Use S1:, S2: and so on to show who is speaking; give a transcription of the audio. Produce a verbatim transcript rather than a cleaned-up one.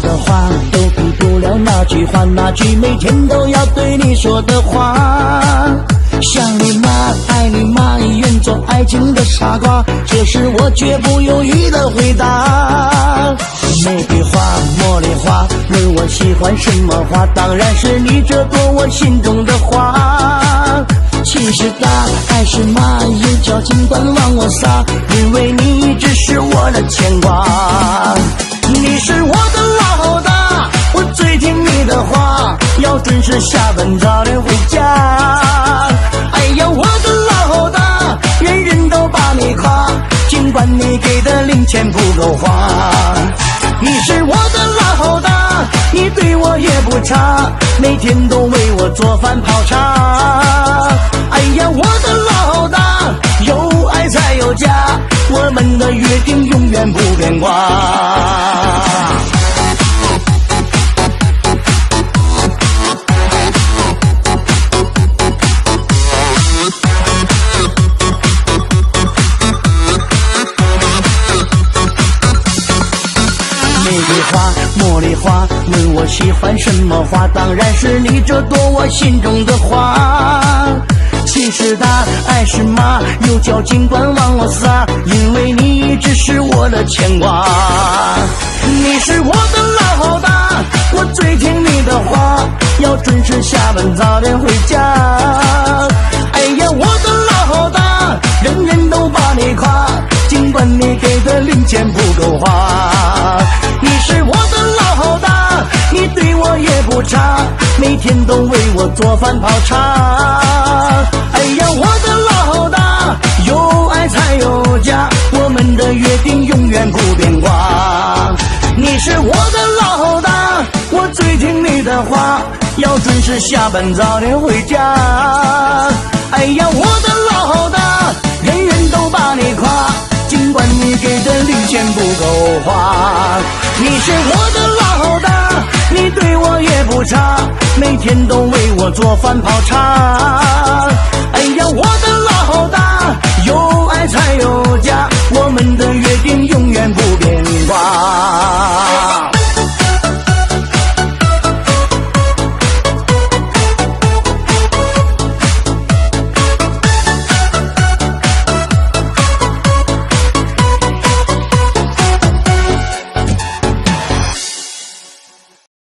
S1: 的话都比不了那句话，那句每天都要对你说的话。想你吗？爱你吗？愿做爱情的傻瓜，这是我绝不犹豫的回答。玫瑰花、茉莉花，问我喜欢什么花？当然是你这朵我心中的花。其实大，爱是麻，有脚尽管往我撒，因为你只是我的牵挂。你是我的老大，我最听你的话，要准时下班，早点回家。哎呀，我的老大，人人都把你夸，尽管你给的零钱不够花。你是我的老大，你对我也不差，每天都为我做饭泡茶。哎呀，我的老大，有爱才有家，我们的约定永远不变卦。玫瑰花、茉莉花，问我喜欢什么花？当然是你这朵我心中的花。其实大，爱是麻，有脚尽管往我撒，因为你只是我的牵挂。你是我的老大，我最听你的话，要准时下班，早点回家。哎呀，我的老大，人人都把你夸，尽管你给的零钱不够花。你是我的老大，你对我也不差，每天都为我做饭泡茶。哎呀，我的老大，有爱才有家，我们的约定永远不变卦。你是我的老大，我最听你的话，要准时下班，早点回家。哎呀，我的老大，人人都把你夸，尽管你给的零钱不够花。你是我的老大，你对我也不差，每天都为我做饭泡茶。哎呀，我的老大，有爱才有